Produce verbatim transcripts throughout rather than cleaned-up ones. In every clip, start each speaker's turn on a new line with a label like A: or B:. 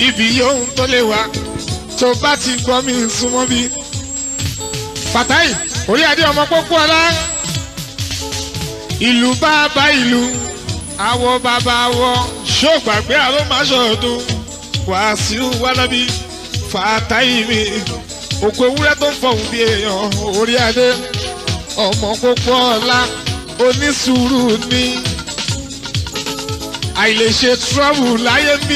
A: ibi yóò tó lè wá tó bá ti gbọ́ mi súnmọ́ bí. Fatai orí adé ọmọ pópó ọlá ìlú bàbá ìlú àwọ bàbá àwọ ṣògbàgbé àròmáṣọdún Wàsíù Wálábí Fatai mi òkú ewúrẹ́ tó ń fọ̀hún bí èèyàn orí adé ọmọ pópó ọlá onísùúrù ní àìlèṣe trọ́bù láyé mi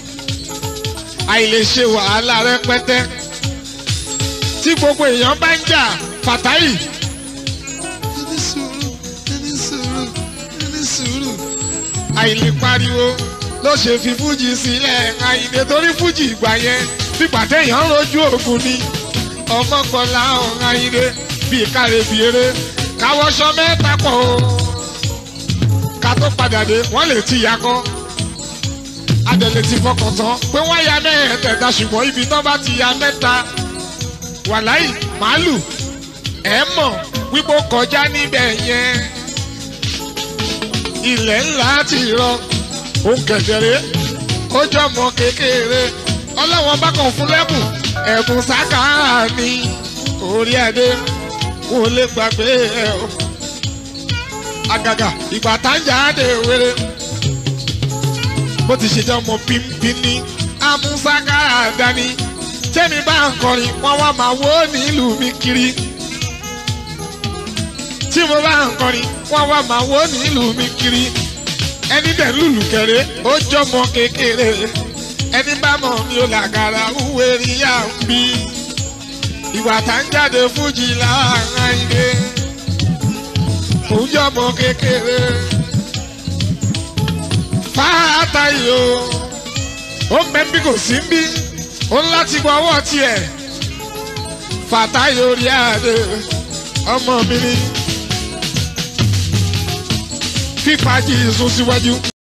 A: àìlèṣe wàhálà rẹpẹtẹ tí gbogbo èèyàn bá ń jà Fatai ẹni sùúrù ẹni sùúrù ẹni sùúrù àìlè pariwo ló ṣe fi fújì sílẹ̀ àìlè torí fújì ìgbà yẹn fipá téèyàn rojú òògùn ni ọmọkànlá ọ̀hún àìlè bíi kárẹ̀bì eré káwọ́ṣọ mẹ́ta pọ̀ o ká tó padà dé wọ́n lè ti yakọ́ adẹ̀lẹ̀ ti fọkàn tán pé wọ́n ya mẹ́ẹ̀ẹ́dẹ́gbẹ̀ta ṣùgbọ́n ibi tán bá ti ya mẹ́ta wàláì màálù ẹ̀ mọ̀ wípé ó kọjá níbẹ̀ yẹn ilẹ̀ ńlá ti rọ òun kẹ̀kẹ́rẹ́ ó jọmọ kékeré ọlọ́wọ́n bá kàn fún lẹ́bùn ẹ̀bùn Sakara ní orí adé kò lè gbàgbé ẹ̀ o àgàgà ìgbà tá ń jáde wéré bó ti ṣe jẹ́ ọmọ pínpín ní amú Sakara dání tẹ́mi bá ń kọrin wọ́n wá máa wó nílùú mi kiri tí mo bá ń kọrin wọ́n wá máa wó nílùú mi kiri ẹni dẹ̀ lùlù kẹrẹ ó jọmọ kékeré ẹni bá mọ̀ mi ò làgàrà wúwe rí yá ń bí ìwà tá ń jáde fújì láàrin ilé ó jọmọ kékeré Fatai o ó mẹ́ bí kò sí bí ó ń láti gbọ́ ọwọ́ tiẹ̀ Fatai orí adé ọmọ mi ní fífàájì sún síwájú.